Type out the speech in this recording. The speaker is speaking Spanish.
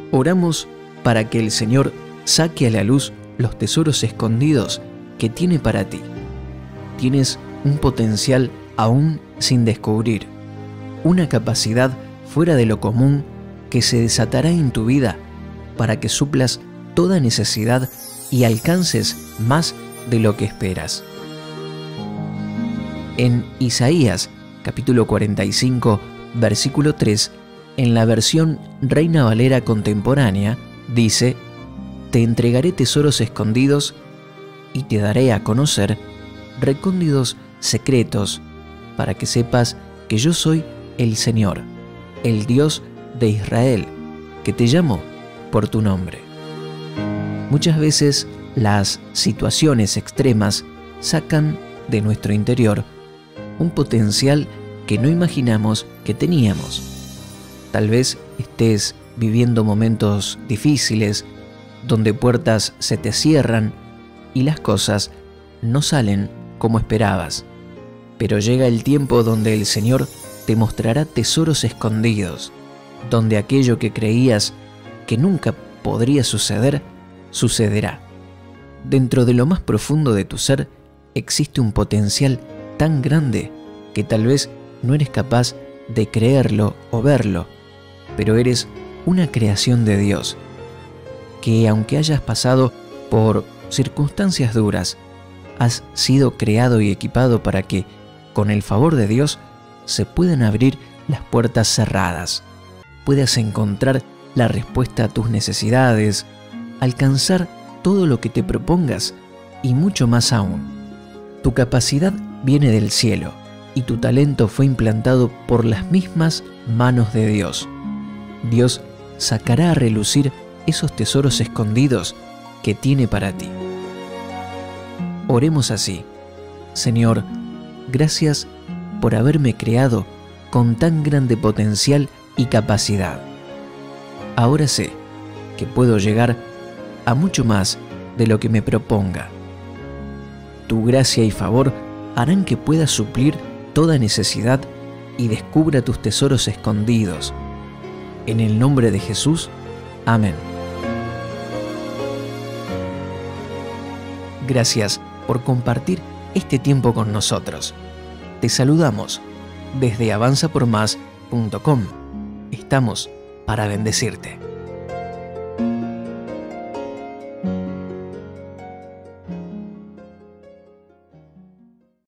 Oramos para que el Señor saque a la luz los tesoros escondidos que tiene para ti. Tienes un potencial aún sin descubrir, una capacidad fuera de lo común que se desatará en tu vida para que suplas toda necesidad y alcances más de lo que esperas. En Isaías, capítulo 45, versículo 3, en la versión Reina Valera contemporánea, dice: «Te entregaré tesoros escondidos y te daré a conocer recónditos secretos, para que sepas que yo soy el Señor, el Dios de Israel, que te llamo por tu nombre». Muchas veces las situaciones extremas sacan de nuestro interior un potencial que no imaginamos que teníamos. Tal vez estés viviendo momentos difíciles, donde puertas se te cierran y las cosas no salen como esperabas. Pero llega el tiempo donde el Señor te mostrará tesoros escondidos, donde aquello que creías que nunca podría suceder, sucederá. Dentro de lo más profundo de tu ser existe un potencial tan grande que tal vez no eres capaz de creerlo o verlo, pero eres una creación de Dios, que aunque hayas pasado por circunstancias duras, has sido creado y equipado para que, con el favor de Dios, se puedan abrir las puertas cerradas, puedas encontrar la respuesta a tus necesidades, alcanzar todo lo que te propongas y mucho más aún. Tu capacidad viene del cielo y tu talento fue implantado por las mismas manos de Dios. Dios sacará a relucir esos tesoros escondidos que tiene para ti. Oremos así: Señor, gracias por haberme creado con tan grande potencial y capacidad. Ahora sé que puedo llegar a mucho más de lo que me proponga. Tu gracia y favor harán que pueda suplir toda necesidad y descubra tus tesoros escondidos. En el nombre de Jesús, amén. Gracias por compartir este tiempo con nosotros. Te saludamos desde avanzapormás.com. Estamos para bendecirte.